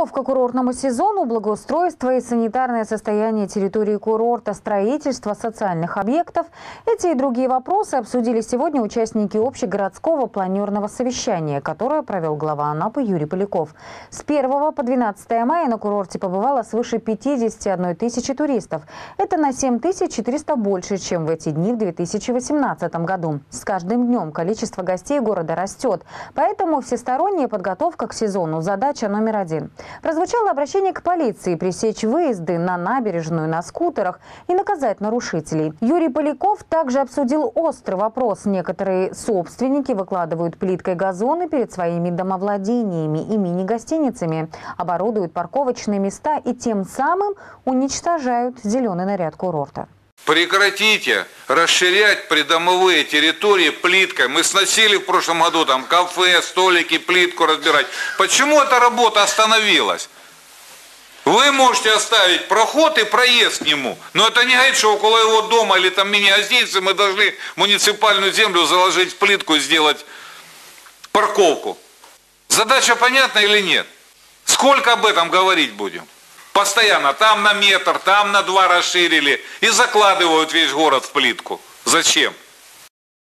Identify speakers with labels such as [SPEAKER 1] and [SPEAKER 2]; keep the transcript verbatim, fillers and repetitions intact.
[SPEAKER 1] Подготовка к курортному сезону, благоустройство и санитарное состояние территории курорта, строительство социальных объектов – эти и другие вопросы обсудили сегодня участники общегородского планерного совещания, которое провел глава Анапы Юрий Поляков. С первого по двенадцатое мая на курорте побывало свыше пятидесяти одной тысячи туристов. Это на семь тысяч четыреста больше, чем в эти дни в две тысячи восемнадцатом году. С каждым днем количество гостей города растет, поэтому всесторонняя подготовка к сезону – задача номер один. Прозвучало обращение к полиции пресечь выезды на набережную на скутерах и наказать нарушителей. Юрий Поляков также обсудил острый вопрос. Некоторые собственники выкладывают плиткой газоны перед своими домовладениями и мини-гостиницами, оборудуют парковочные места и тем самым уничтожают зеленый наряд курорта.
[SPEAKER 2] Прекратите расширять придомовые территории плиткой. Мы сносили в прошлом году там кафе, столики, плитку разбирать. Почему эта работа остановилась? Вы можете оставить проход и проезд к нему. Но это не говорит, что около его дома или там мини-гостиницы мы должны муниципальную землю заложить в плитку и сделать парковку. Задача понятна или нет? Сколько об этом говорить будем? Постоянно там на метр, там на два расширили и закладывают весь город в плитку. Зачем?